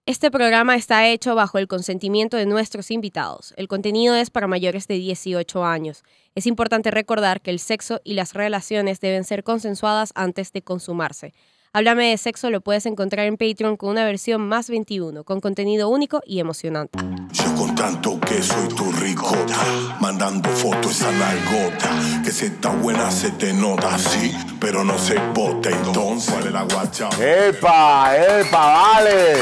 Este programa está hecho bajo el consentimiento de nuestros invitados. El contenido es para mayores de 18 años. Es importante recordar que el sexo y las relaciones deben ser consensuadas antes de consumarse. Háblame de Sexo lo puedes encontrar en Patreon con una versión más 21, con contenido único y emocionante. Yo con tanto que soy tu ricota, mandando fotos esa nalgota, que si está buena se te nota así, pero no se bota entonces. ¿Cuál es la guacha? ¡Epa! ¡Epa! ¡Vale!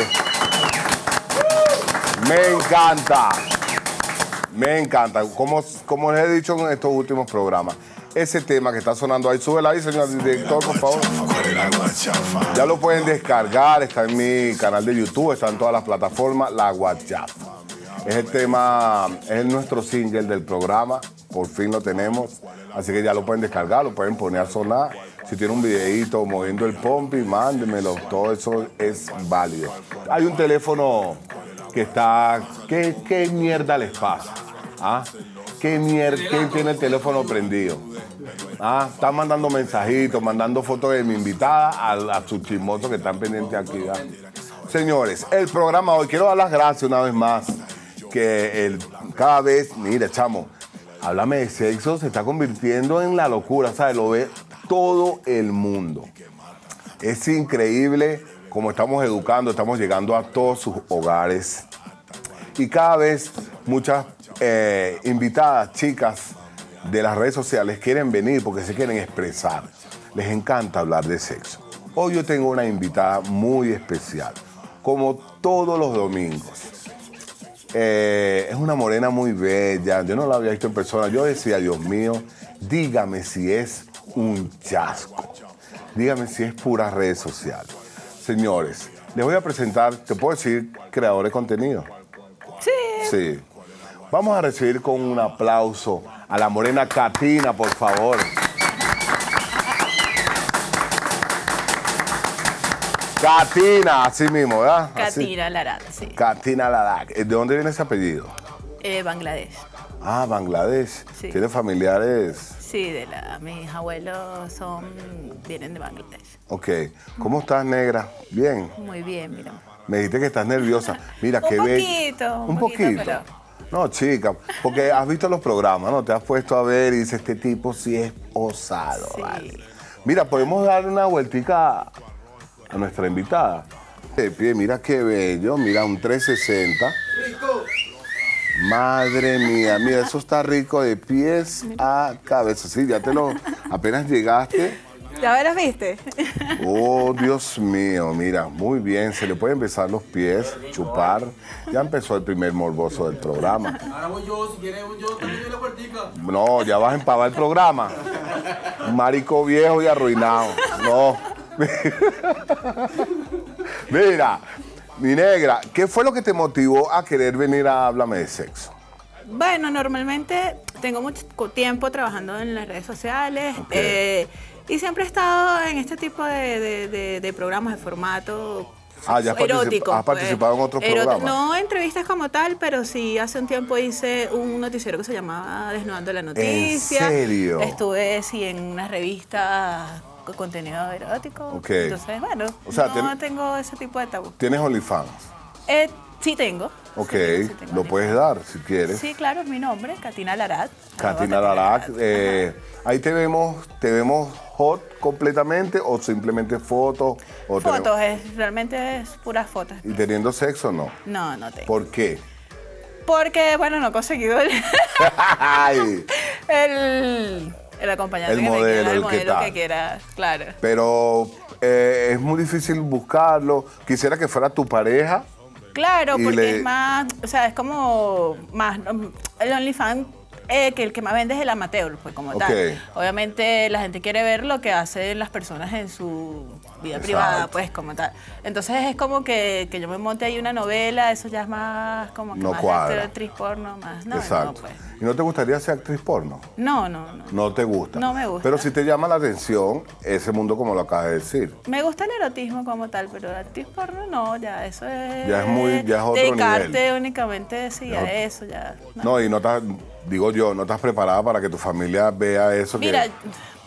Me encanta. Me encanta. Como les he dicho en estos últimos programas, ese tema que está sonando ahí, súbela ahí, señor director, por favor. Ya lo pueden descargar, está en mi canal de YouTube, está en todas las plataformas, La Guachafa. Es el tema, es nuestro single del programa, por fin lo tenemos, así que ya lo pueden descargar, lo pueden poner a sonar. Si tiene un videíto moviendo el pompi, mándemelo, todo eso es válido. Hay un teléfono que está, ¿qué mierda les pasa? ¿Ah? ¿Quién tiene el teléfono prendido? Ah, están mandando mensajitos, mandando fotos de mi invitada a sus chismosos que están pendientes aquí. ¿Ah? Señores, el programa hoy, quiero dar las gracias una vez más, que cada vez, mira, chamo, Háblame de Sexo se está convirtiendo en la locura, ¿sabes? Lo ve todo el mundo. Es increíble cómo estamos educando, estamos llegando a todos sus hogares. Y cada vez muchas invitadas, chicas de las redes sociales quieren venir porque se quieren expresar. Les encanta hablar de sexo. Hoy yo tengo una invitada muy especial, como todos los domingos. Es una morena muy bella, yo no la había visto en persona. Yo decía, Dios mío, dígame si es un chasco. Dígame si es pura redes sociales. Señores, les voy a presentar, ¿te puedo decir creador de contenido? Sí. Sí. Vamos a recibir con un aplauso a la morena Katina, por favor. Katina, así mismo, ¿verdad? Katina Larat, sí. Katina Larat. ¿De dónde viene ese apellido? Bangladesh. Ah, Bangladesh. Sí. ¿Tiene familiares? Sí, mis abuelos vienen de Bangladesh. Ok. ¿Cómo estás, negra? Bien. Muy bien, mira. Me dijiste que estás nerviosa. Mira, qué bello. Un poquito. Pero... No, chica, porque has visto los programas, ¿no? Te has puesto a ver y dices, este tipo sí es osado, sí. Vale. Mira, podemos darle una vueltica a nuestra invitada. De pie, mira qué bello, mira, un 360. ¡Rico! Madre mía, mira, eso está rico de pies a cabeza. Sí, ya apenas llegaste. ¿Ya me las viste? Oh, Dios mío, mira, muy bien. Se le pueden besar los pies, chupar. Ya empezó el primer morboso del programa. Ahora voy yo, si quieres, yo también doy la puertica. No, ya vas a empavar el programa. Marico viejo y arruinado. No. Mira, mi negra, ¿qué fue lo que te motivó a querer venir a Háblame de Sexo? Bueno, normalmente tengo mucho tiempo trabajando en las redes sociales. Okay. Y siempre he estado en este tipo de programas de formato erótico. ¿Has participado en otros programas? No entrevistas como tal, pero sí hace un tiempo hice un noticiero que se llamaba Desnudando la Noticia. ¿En serio? Estuve en unas revistas con contenido erótico. Okay. Entonces, bueno, o sea, no tengo ese tipo de tabú. ¿Tienes OnlyFans? Sí tengo. Ok, sí tengo lo puedes dar si quieres. Sí, claro, es mi nombre, Katina Larat. Katina Larat. Ahí te vemos hot completamente o simplemente fotos. Fotos, realmente es puras fotos. ¿Y teniendo sexo no? No, no tengo. ¿Por qué? Porque, bueno, no he conseguido el acompañante el modelo, el modelo que quiera, claro. Pero es muy difícil buscarlo. Quisiera que fuera tu pareja. Claro, porque es más, o sea, es como más, el OnlyFans que el que más vende es el amateur, pues como tal. Obviamente la gente quiere ver lo que hacen las personas en su vida privada, pues como tal. Entonces es como que yo me monte ahí una novela, eso ya es más como que no más cuadra. Actriz porno, más. No, exacto. No, pues. ¿Y no te gustaría ser actriz porno? No. ¿No te gusta? No me gusta. Pero si te llama la atención ese mundo como lo acabas de decir. Me gusta el erotismo como tal, pero actriz porno no, ya eso es... Ya es otro dedicarte nivel. Únicamente, sí, a eso ya. No, y no estás, digo yo, no estás preparada para que tu familia vea eso. Mira,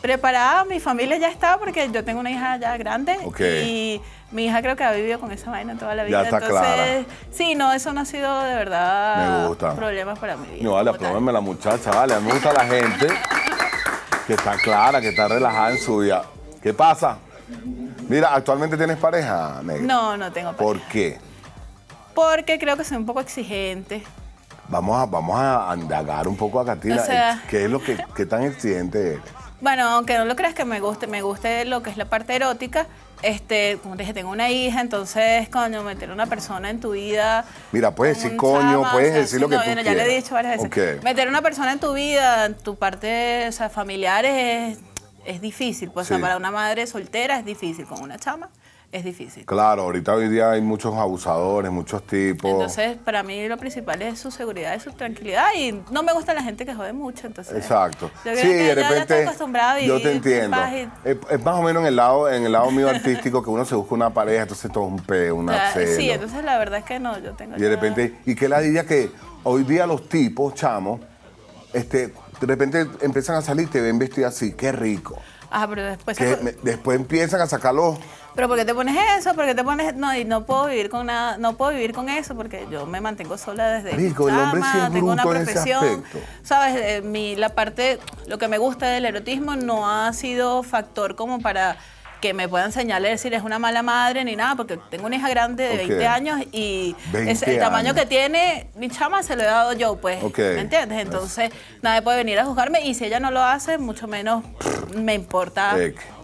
preparada, mi familia ya está, porque yo tengo una hija ya grande. Y mi hija creo que ha vivido con esa vaina toda la vida. Ya está clara. Sí, no, eso no ha sido de verdad problemas para mi vida. No, vale, apróbame la muchacha, vale. A mí me gusta la gente que está clara, que está relajada en su vida. ¿Qué pasa? Mira, ¿actualmente tienes pareja, Negra? No, no tengo pareja. ¿Por qué? Porque creo que soy un poco exigente. Vamos a indagar un poco a Katina. O sea, ¿qué es lo que qué tan exigente eres? Bueno, aunque no lo creas que me guste lo que es la parte erótica, como te dije, tengo una hija, entonces, coño, meter a una persona en tu vida... Mira, puedes decir coño, puedes decir lo que tú quieras. Ya le he dicho varias veces. Meter a una persona en tu vida, en tu parte, o sea, familiar es difícil. Pues, o sea, para una madre soltera es difícil, con una chama es difícil. Claro, ahorita hoy día hay muchos abusadores, muchos tipos. Entonces, para mí lo principal es su seguridad y su tranquilidad, y no me gusta la gente que jode mucho, entonces... Exacto. Yo creo que de repente, ya estoy acostumbrada a vivir. Yo te entiendo. Es más o menos en el lado mío artístico que uno se busca una pareja, entonces todo es un peo, una celo. Sí, entonces la verdad es que no, yo tengo... Y de repente, y que la diría que hoy día los tipos, chamos, de repente empiezan a salir, te ven vestido así, qué rico. Pero después... Después empiezan a sacarlos... ¿Pero por qué te pones eso? ¿Por qué te pones...? No, y no puedo vivir con nada, no puedo vivir con eso porque yo me mantengo sola desde Rico, el hombre sí es tengo una bruto en ese profesión. aspecto. ¿Sabes? Lo que me gusta del erotismo no ha sido factor como para que me puedan señalar y decir es una mala madre ni nada, porque tengo una hija grande de 20 años y el tamaño que tiene mi chama se lo he dado yo, pues, ¿me entiendes? Entonces nadie puede venir a juzgarme y si ella no lo hace, mucho menos me importa.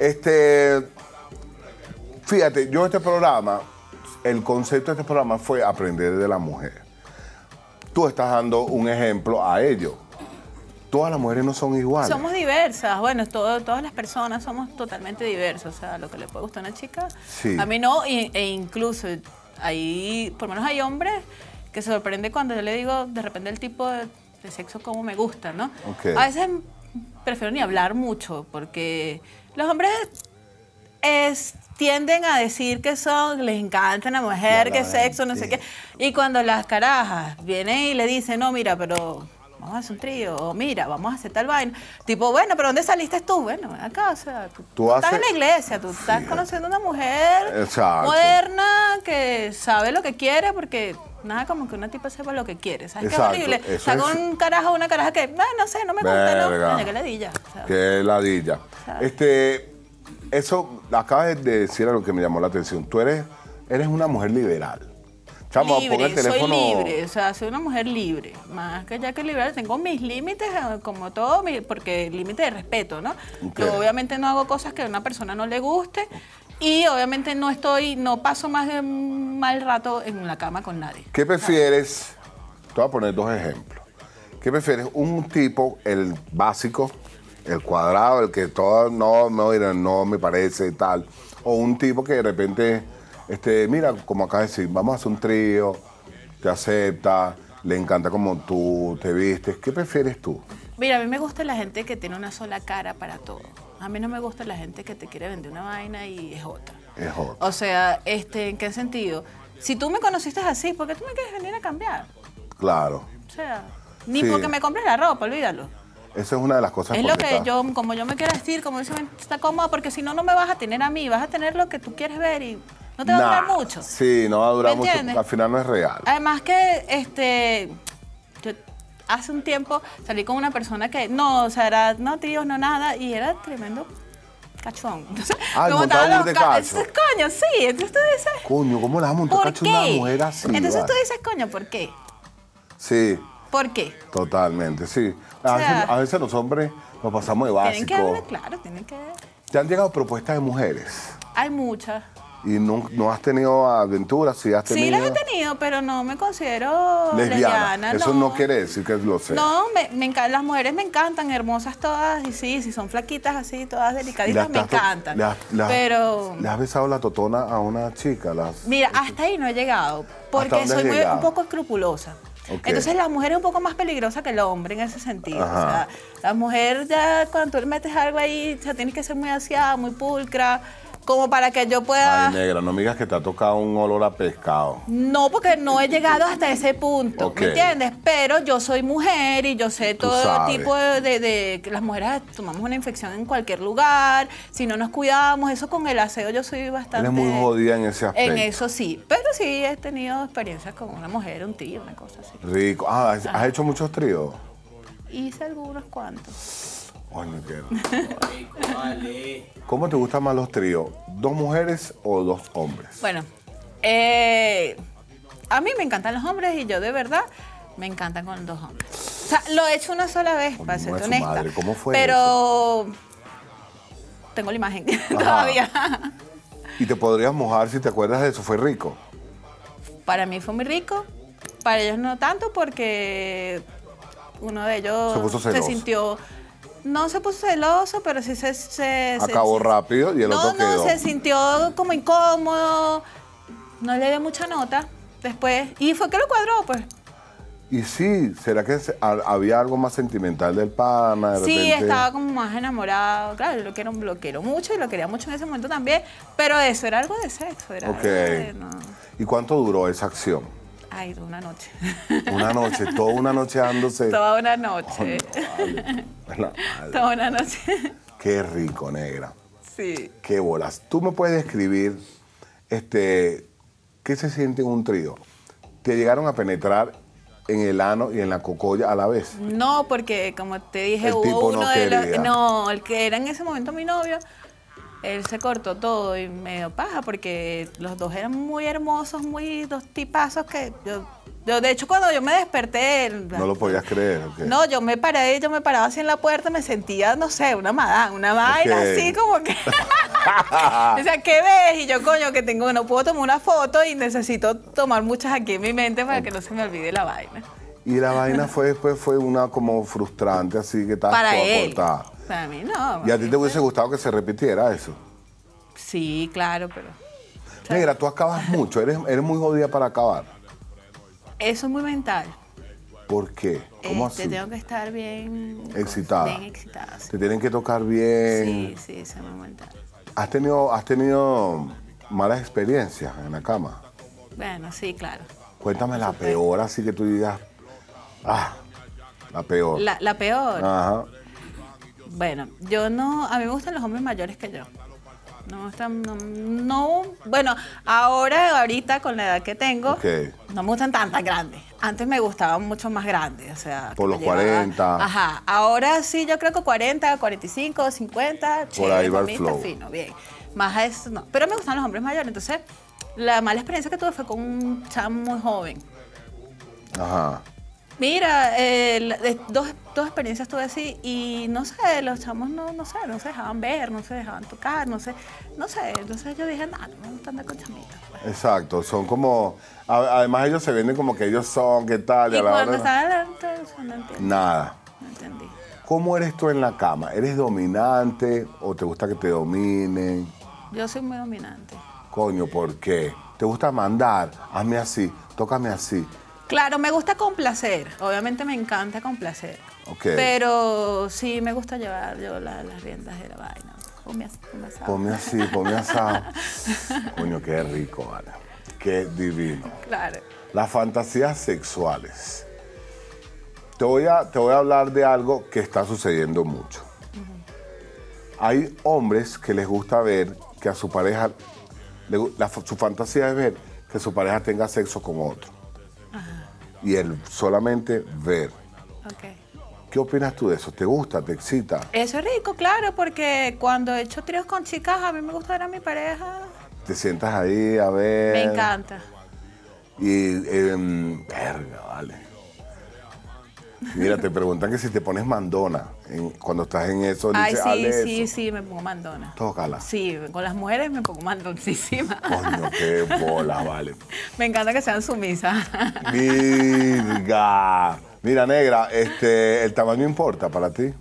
Fíjate, yo el concepto de este programa fue aprender de la mujer. Tú estás dando un ejemplo a ello. Todas las mujeres no son iguales. Somos diversas, bueno, todas las personas somos totalmente diversas, o sea, lo que le puede gustar a una chica, a mí no, e incluso por lo menos hay hombres que se sorprende cuando yo le digo de repente el tipo de sexo como me gusta, ¿no? A veces prefiero ni hablar mucho, porque los hombres tienden a decir que les encanta la mujer, que sexo, no sé qué, y cuando las carajas vienen y le dicen, no, mira, pero... vamos a hacer un trío, o mira, vamos a hacer tal vaina. Tipo, bueno, ¿pero dónde saliste tú? Bueno, acá, o sea, tú estás en la iglesia, tú estás conociendo a una mujer moderna que sabe lo que quiere, porque nada como que una tipa sepa lo que quiere. ¿Sabes qué es horrible? Está con un carajo, una caraja que, no sé, no me gusta, ¿no? Qué ladilla. O sea, qué ladilla. Eso, acabas de decir algo que me llamó la atención. Tú eres una mujer liberal. Chamo, libre, el teléfono. soy libre, o sea, soy una mujer libre. Más que ya que liberal, tengo mis límites, como todo, porque límite de respeto, ¿no? Yo obviamente no hago cosas que a una persona no le guste y obviamente no paso más de un mal rato en la cama con nadie. ¿Qué prefieres? Te voy a poner dos ejemplos. ¿Qué prefieres? Un tipo, el básico, el cuadrado, el que todo no me parece y tal, o un tipo que de repente... mira, como acá decir, vamos a hacer un trío, te acepta, le encanta como tú te vistes. ¿Qué prefieres tú? Mira, a mí me gusta la gente que tiene una sola cara para todo. A mí no me gusta la gente que te quiere vender una vaina y es otra. Es otra. O sea, ¿en qué sentido? Si tú me conociste así, ¿por qué tú me quieres venir a cambiar? Claro. O sea, ni porque me compres la ropa, olvídalo. Esa es una de las cosas. Es lo que como yo me quiero vestir, como dice, está cómoda, porque si no, no me vas a tener a mí, vas a tener lo que tú quieres ver y... no te va a durar mucho. Sí, no va a durar mucho, al final no es real. Además que, yo hace un tiempo salí con una persona que, no, o sea, era, no tíos, no nada, y era tremendo cachón. Entonces, me montaba de cacho. Coño, sí, entonces tú dices... Coño, ¿cómo le vas a montar cacho a una mujer así? Entonces tú dices, coño, ¿por qué? Sí. ¿Por qué? Totalmente, sí. A veces los hombres nos pasamos de básico. Tienen que hablar, claro, tienen que... ¿Te han llegado propuestas de mujeres? Hay muchas. ¿Y no has tenido aventuras? Sí, has tenido. Sí, las he tenido, pero no me considero lesbiana. Eso no quiere decir que lo sea. No, las mujeres me encantan, hermosas todas, y sí, si son flaquitas así, todas delicaditas, me encantan. Pero... ¿Le has besado la totona a una chica? Mira, hasta ahí no he llegado, porque soy un poco escrupulosa. Entonces la mujer es un poco más peligrosa que el hombre en ese sentido. O sea, la mujer ya cuando tú le metes algo ahí, o sea, tienes que ser muy aseada, muy pulcra. como para que yo pueda... Ay, negra, no me digas que te ha tocado un olor a pescado. No, porque no he llegado hasta ese punto, Ok. ¿me entiendes? Pero yo soy mujer y yo sé todo sabes. tipo de que las mujeres tomamos una infección en cualquier lugar, si no nos cuidamos, eso con el aseo yo soy bastante... Eres muy jodida en ese aspecto. En eso sí, pero sí he tenido experiencias con una mujer, un tío, una cosa así. Rico. Ah, ¿has hecho muchos tríos? Hice algunos cuantos. Coño, qué Rico, vale. ¿Cómo te gustan más los tríos? ¿Dos mujeres o dos hombres? Bueno, a mí me encantan los hombres y yo de verdad me encantan con dos hombres. O sea, lo he hecho una sola vez, para Coño, serte su honesta. madre, ¿cómo fue pero tengo la imagen todavía. Y te podrías mojar si te acuerdas de eso. ¿Fue rico? Para mí fue muy rico, para ellos no tanto porque uno de ellos Se puso celoso. sintió... No se puso celoso, pero sí Acabó rápido y el otro quedó. No, se sintió como incómodo, no le dio mucha nota después. Y fue que lo cuadró, pues. Y sí, ¿será que había algo más sentimental del pana? De Sí, repente? estaba como más enamorado. Claro, yo lo quiero mucho y lo quería mucho en ese momento también. Pero eso era algo de sexo, era Ok. algo de, no. ¿Y cuánto duró esa acción? Ay, una noche. Una noche, toda una noche dándose. Toda una noche. Vale. La madre. Toda una noche. Qué rico, negra. Sí. Qué bolas. ¿Tú me puedes describir qué se siente en un trío? ¿Te llegaron a penetrar en el ano y en la cocolla a la vez? No, porque como te dije, El tipo hubo no uno de los... quería. No, el que era en ese momento mi novio, él se cortó todo y me dio paja porque los dos eran muy hermosos, dos tipazos que yo de hecho, cuando yo me desperté... No lo podías creer, ¿ok? No, yo me paraba así en la puerta, me sentía, no sé, una vaina Ok. así como que... O sea, ¿qué ves? Y yo, coño, no puedo tomar una foto y necesito tomar muchas aquí en mi mente para que no se me olvide la vaina. Y la vaina después fue una como frustrante, así que estaba Para toda él. cortada. Para mí no. ¿Y a ti te hubiese gustado que se repitiera eso? Sí, claro, pero... Negra, tú acabas mucho, eres muy jodida para acabar. Eso es muy mental. ¿Por qué? ¿Cómo así? Tengo que estar bien... Excitada. Bien excitada, sí. Te tienen que tocar bien. Sí, eso es muy mental. ¿Has tenido malas experiencias en la cama? Bueno, sí, claro. Cuéntame la peor, así que tú digas, la peor. La peor. Ajá. Bueno, a mí me gustan los hombres mayores que yo. No me gustan, bueno, ahorita con la edad que tengo, Ok. no me gustan tantas grandes. Antes me gustaban mucho más grandes, o sea... Por que los me llevaban- 40. Ajá, ahora sí, yo creo que 40, 45, 50, Por ahí va el para mí flow. está fino, bien. Más a eso no. Pero me gustan los hombres mayores, entonces la mala experiencia que tuve fue con un chamo muy joven. Ajá. Mira, dos experiencias tuve así y no sé, los chamos no se dejaban ver, no se dejaban tocar, no sé. Entonces yo dije, no me gustan andar con chamitas. Pues. Exacto, son como... Además ellos se venden como que ellos son, ¿qué tal? Y a la cuando hora- estaba adelante, no entendí. Nada. No entendí. ¿Cómo eres tú en la cama? ¿Eres dominante o te gusta que te dominen? Yo soy muy dominante. Coño, ¿por qué? ¿Te gusta mandar? Hazme así, tócame así. Claro, me gusta complacer. Obviamente me encanta complacer. Ok. Pero sí me gusta llevar yo las riendas de la vaina. Ponme asado. Ponme asado. Coño, qué rico, vale. Qué divino. Claro. Las fantasías sexuales. Te voy a hablar de algo que está sucediendo mucho. Hay hombres que les gusta ver que a su pareja, su fantasía es ver que su pareja tenga sexo con otro. Y él solamente ver. Ok. ¿Qué opinas tú de eso? ¿Te gusta? ¿Te excita? Eso es rico, claro, porque cuando he hecho tríos con chicas, a mí me gusta ver a mi pareja. Te sientas ahí a ver. Me encanta. Y, verga, vale. Mira, te preguntan que si te pones mandona cuando estás en eso. Ay, dices, "Hazle sí, eso". sí, me pongo mandona. Tócala. Sí, con las mujeres me pongo mandoncísima. Coño, qué bola, vale. Me encanta que sean sumisas. Virga. Mira, negra, ¿el tamaño importa para ti?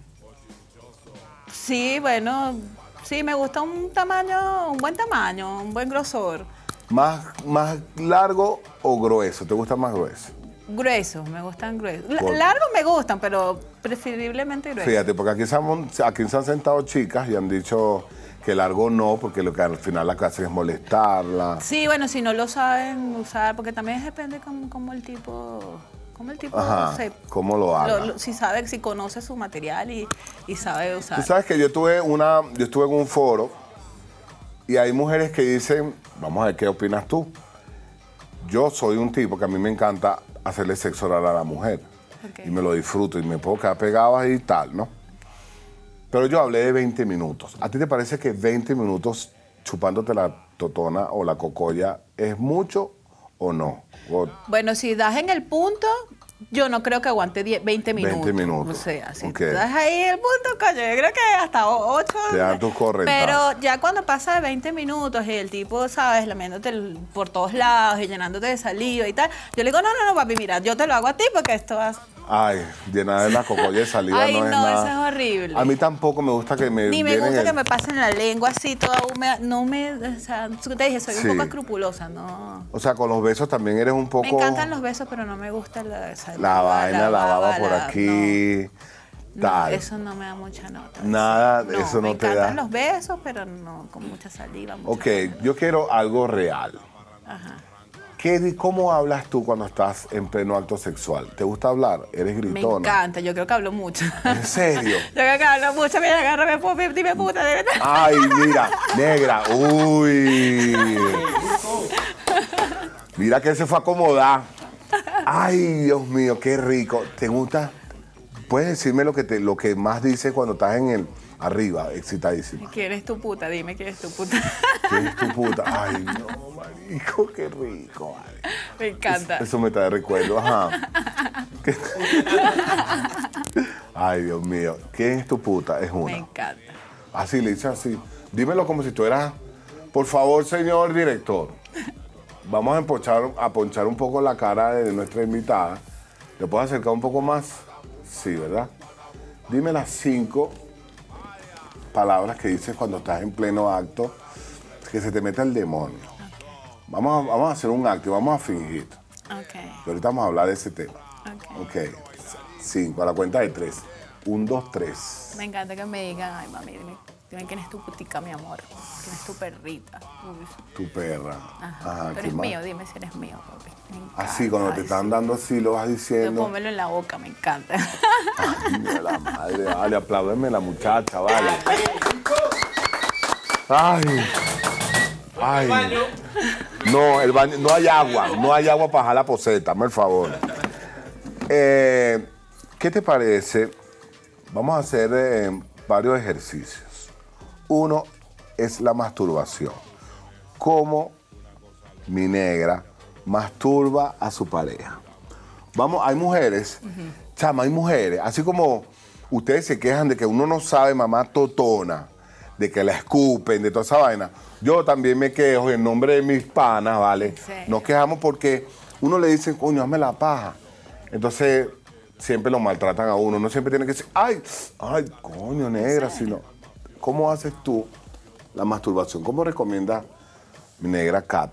Sí, bueno, sí, me gusta un buen tamaño, un buen grosor. ¿Más largo o grueso? ¿Te gusta más grueso? Gruesos, me gustan gruesos. Por- Largos me gustan, pero preferiblemente gruesos. Fíjate, porque aquí se han sentado chicas y han dicho que largo no, porque lo que al final la que hacen es molestarla. Sí, bueno, si no lo saben usar, porque también depende cómo el tipo... Ajá, cómo lo haga. Si conoce su material y sabe usar. Tú sabes que yo estuve en un foro y hay mujeres que dicen, vamos a ver qué opinas tú. Yo soy un tipo que a mí me encanta hacerle sexo oral a la mujer. Okay. Y me lo disfruto y me puedo quedar pegado ahí y tal, ¿no? Pero yo hablé de 20 minutos. ¿A ti te parece que 20 minutos chupándote la totona o la cocolla es mucho o no? Bueno, si das en el punto, yo no creo que aguante 20 minutos. 20 minutos. O sea, si tú das ahí el punto, coño, yo creo que hasta 8. Te dan tus correntazos. Pero ya cuando pasa de 20 minutos y el tipo, ¿sabes? Lamiéndote por todos lados y llenándote de saliva y tal, yo le digo, no, papi, mira, yo te lo hago a ti porque esto va... Ay, llenar de la cocolla de saliva Ay, no es nada. eso es horrible. A mí tampoco me gusta que me... Ni me gusta que me pasen la lengua así toda húmeda. No me... O sea, te dije, soy un poco escrupulosa, ¿no? O sea, con los besos también eres un poco... Me encantan los besos, pero no me gusta la vaina, la baba por aquí, tal. No, eso no me da mucha nota. Nada, eso no te da... Me encantan los besos, pero no con mucha saliva. Yo quiero algo real. Ajá. ¿Cómo hablas tú cuando estás en pleno acto sexual? ¿Te gusta hablar? ¿Eres gritona? Me encanta, yo creo que hablo mucho. ¿En serio? Yo creo que hablo mucho, mira, agárrame, dime puta, de verdad. Ay, mira, negra, uy. Mira que se fue a acomodar. Ay, Dios mío, qué rico. ¿Te gusta? ¿Puedes decirme lo que más dices cuando estás en el arriba, excitadísima? ¿Quién es tu puta? Dime quién es tu puta. ¿Quién es tu puta? Ay, no, marico, qué rico. Vale. Me encanta. Eso me trae recuerdo, ajá. Ay, Dios mío. ¿Quién es tu puta? Es una. Me encanta. Así, le dice así. Dímelo como si tú eras... Por favor, señor director. Vamos a ponchar un poco la cara de nuestra invitada. ¿Le puedes acercar un poco más? Sí, ¿verdad? Dime las 5 palabras que dices cuando estás en pleno acto, que se te meta el demonio. Okay. Vamos a hacer un acto y vamos a fingir. Okay. Y ahorita vamos a hablar de ese tema. Ok. 5, a la cuenta de 3. 1, 2, 3. Me encanta que me digan, ay, mami, dime quién es tu putica, mi amor. ¿Quién es tu perrita? Uy. Tu perra. Ajá, tú eres mío, dime si eres mío, papi. Así, cuando te están dando así, lo vas diciendo. Pónmelo en la boca, me encanta. Ay, de la madre, vale, apláudeme la muchacha, vale. Ay. No, el baño, no hay agua para jalar la poseta, hazme el favor. ¿Qué te parece? Vamos a hacer varios ejercicios. Uno es la masturbación. ¿Cómo mi negra masturba a su pareja? Vamos, hay mujeres, chama, hay mujeres, así como ustedes se quejan de que uno no sabe mamá totona, de que la escupen, de toda esa vaina. Yo también me quejo en nombre de mis panas, ¿vale? Nos quejamos porque uno le dice, coño, hazme la paja. Entonces, siempre lo maltratan a uno. Uno siempre tiene que decir, ay, coño, negra, sino... ¿Cómo haces tú la masturbación? ¿Cómo recomienda mi negra Kat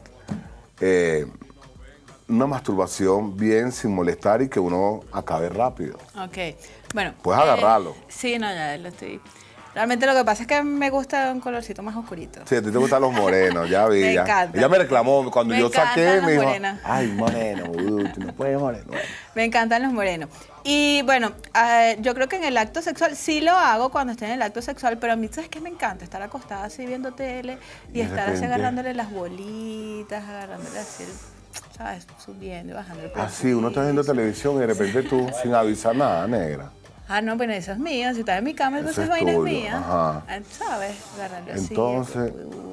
una masturbación bien, sin molestar y que uno acabe rápido? Ok, bueno. Puedes agarrarlo. Sí, no, ya lo estoy... Realmente lo que pasa es que me gusta un colorcito más oscurito. Sí, a ti te gustan los morenos, ya vi. Me encanta. Ella me reclamó cuando yo saqué, me dijo, morenos. ay, moreno, tú no puedes moreno. Me encantan los morenos. Y bueno, yo creo que en el acto sexual sí lo hago cuando estoy en el acto sexual, pero a mí, ¿sabes qué me encanta? Estar acostada así viendo tele y estar así agarrándole las bolitas, agarrándole así, ¿sabes? Subiendo y bajando el plato. Así, uno está viendo televisión y de repente tú, sin avisar nada, negra. Ah, no, bueno, eso es mío. Si estás en mi cama, entonces es vaina es mía. Ajá. ¿Sabes? Agarrarlo así. Entonces,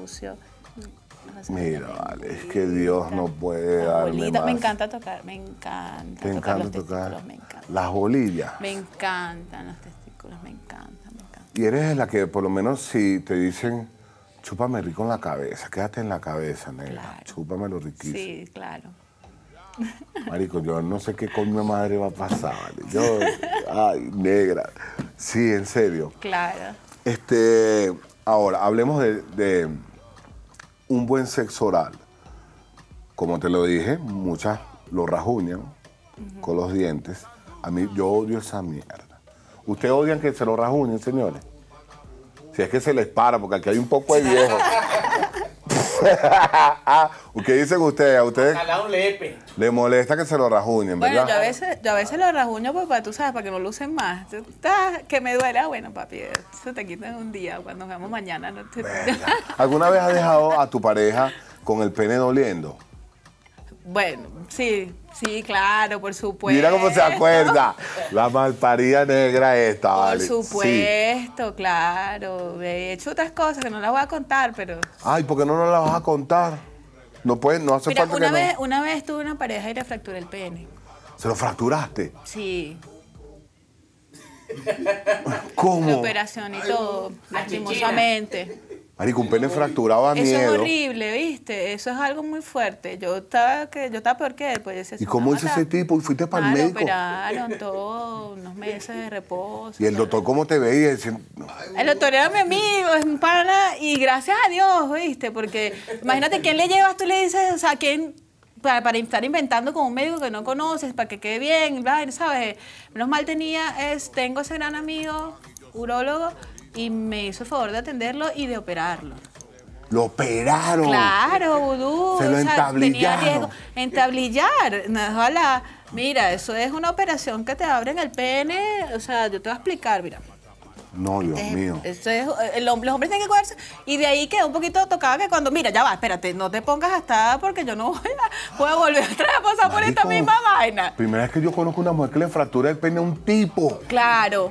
mira, vale, es que Dios no puede darme más. Me encanta tocar, me encanta. ¿Te encanta tocar? Me encanta. Las bolillas. Me encantan los testículos, me encantan. Y eres la que, por lo menos, si te dicen, chúpame rico en la cabeza, quédate en la cabeza, negra. Claro. Chúpamelo riquísimo. Sí, claro. Marico, yo no sé qué con mi madre va a pasar, ¿vale? Yo, ay, negra. Sí, en serio. Claro. Ahora, hablemos de un buen sexo oral. Como te lo dije, muchas lo rajuñan con los dientes. A mí, yo odio esa mierda. ¿Ustedes odian que se lo rajuñen, señores? Si es que se les para, porque aquí hay un poco de viejo. ¿Qué dicen ustedes? ¿A ustedes le molesta que se lo rajuñen, verdad? Bueno, yo a veces lo rajuño, pues, tú sabes, para que no lucen más. Que me duela, bueno, papi, eso te quita en un día, cuando nos vemos mañana. No te... ¿Alguna vez has dejado a tu pareja con el pene doliendo? Bueno, sí, claro, por supuesto. Mira cómo se acuerda. La malparida negra esta, ¿vale? Por supuesto, sí. Claro. He hecho otras cosas que no las voy a contar, pero... Ay, ¿por qué no nos las vas a contar? No puedes, no hace falta que una vez tuve una pareja y le fracturé el pene. ¿Se lo fracturaste? Sí. ¿Cómo? La operación y todo, lastimosamente. Marico, un pene fracturado a miedo. Eso es horrible, ¿viste? Eso es algo muy fuerte. Yo estaba peor que él. Pues, ¿Y cómo hizo ese tipo? ¿Y fuiste para el médico? Lo operaron todos, unos meses de reposo. ¿Y el doctor cómo te veía? El doctor era mi amigo, es un pana, y gracias a Dios, ¿viste? Porque imagínate, ¿quién le llevas? Tú le dices, o sea, ¿quién...? Para estar inventando con un médico que no conoces, para que quede bien, ¿sabes? Menos mal tengo ese gran amigo, urólogo, y me hizo el favor de atenderlo y de operarlo. ¿Lo operaron? Claro, vudú. Se lo entablillaron. Tenía riesgo. Entablillar. Ojalá. Mira, eso es una operación que te abren el pene. O sea, yo te voy a explicar, mira. No, Dios mío. Eso es, los hombres tienen que cuidarse. Y de ahí queda un poquito tocada que cuando, mira, ya va, espérate, no te pongas hasta porque yo no voy a volver otra vez a pasar por esta misma vaina. Primera vez que yo conozco una mujer que le fractura el pene a un tipo. Claro.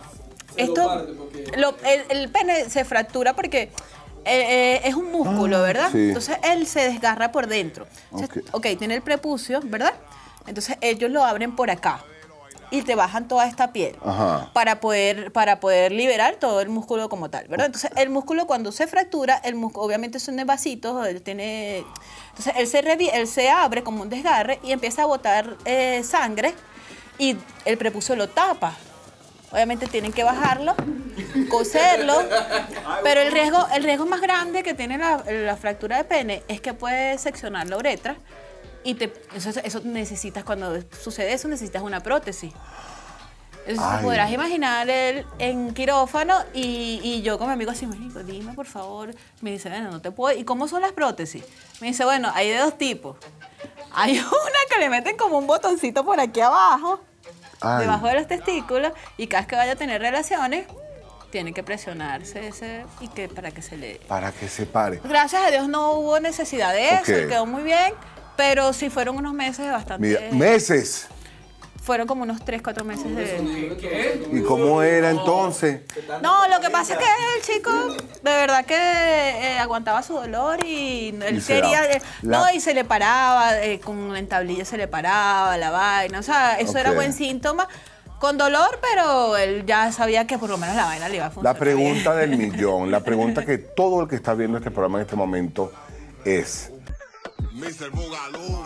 El pene se fractura porque es un músculo, ¿verdad? Sí. Entonces él se desgarra por dentro. Entonces, ok, tiene el prepucio, ¿verdad? Entonces ellos lo abren por acá y te bajan toda esta piel. Ajá. para poder liberar todo el músculo como tal, ¿verdad? Entonces el músculo cuando se fractura, el músculo obviamente son de vasitos, entonces él se abre como un desgarre y empieza a botar sangre y el prepucio lo tapa. Obviamente tienen que bajarlo, coserlo, pero el riesgo más grande que tiene la fractura de pene es que puede seccionar la uretra y eso necesitas, cuando sucede eso, necesitas una prótesis. Entonces te podrás imaginar él en quirófano y yo con mi amigo así, médico, dime por favor. Me dice, bueno, no te puedo. ¿Y cómo son las prótesis? Me dice, bueno, hay de dos tipos. Hay una que le meten como un botoncito por aquí abajo, debajo de los testículos, y cada vez que vaya a tener relaciones, tiene que presionarse para que se pare. Gracias a Dios no hubo necesidad de eso, quedó muy bien, pero sí fueron unos meses bastante... Mira, ¿meses? Fueron como unos 3, 4 meses de... ¿Qué? ¿Y cómo era entonces? No, lo que pasa es que el chico de verdad que aguantaba su dolor y él quería... y se le paraba, con la entablilla se le paraba la vaina, o sea, eso era buen síntoma. Con dolor, pero él ya sabía que por lo menos la vaina le iba a funcionar. La pregunta del millón, la pregunta que todo el que está viendo este programa en este momento es... Mr. Boogaloo.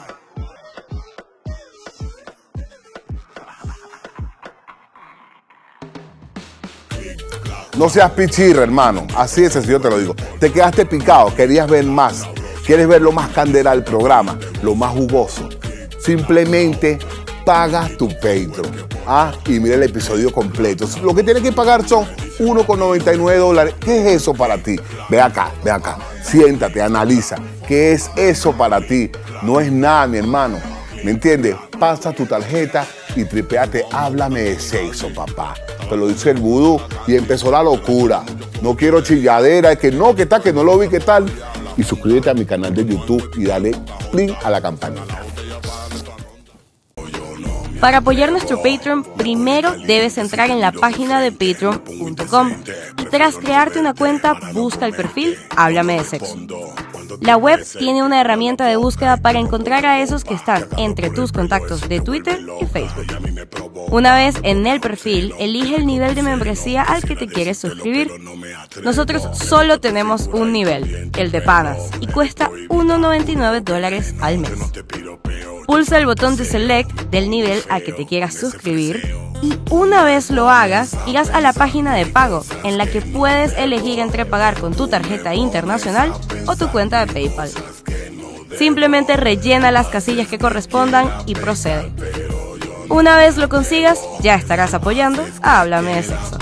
No seas pichirra, hermano. Así de sencillo te lo digo. Te quedaste picado, querías ver más. Quieres ver lo más candela del programa, lo más jugoso. Simplemente paga tu Patreon. Y mira el episodio completo. Lo que tienes que pagar son $1,99. ¿Qué es eso para ti? Ve acá. Siéntate, analiza. ¿Qué es eso para ti? No es nada, mi hermano. ¿Me entiendes? Pasa tu tarjeta y tripéate. Háblame de sexo, papá. Te lo dice el vudú y empezó la locura. No quiero chilladera, que no lo vi, ¿qué tal? Y suscríbete a mi canal de YouTube y dale clic a la campanita. Para apoyar nuestro Patreon, primero debes entrar en la página de patreon.com y tras crearte una cuenta, busca el perfil Háblame de Sexo. La web tiene una herramienta de búsqueda para encontrar a esos que están entre tus contactos de Twitter y Facebook. Una vez en el perfil, elige el nivel de membresía al que te quieres suscribir. Nosotros solo tenemos un nivel, el de panas, y cuesta $1,99 al mes. Pulsa el botón de Select del nivel al que te quieras suscribir y una vez lo hagas, irás a la página de pago en la que puedes elegir entre pagar con tu tarjeta internacional o tu cuenta de PayPal. Simplemente rellena las casillas que correspondan y procede. Una vez lo consigas, ya estarás apoyando a Háblame de Sexo.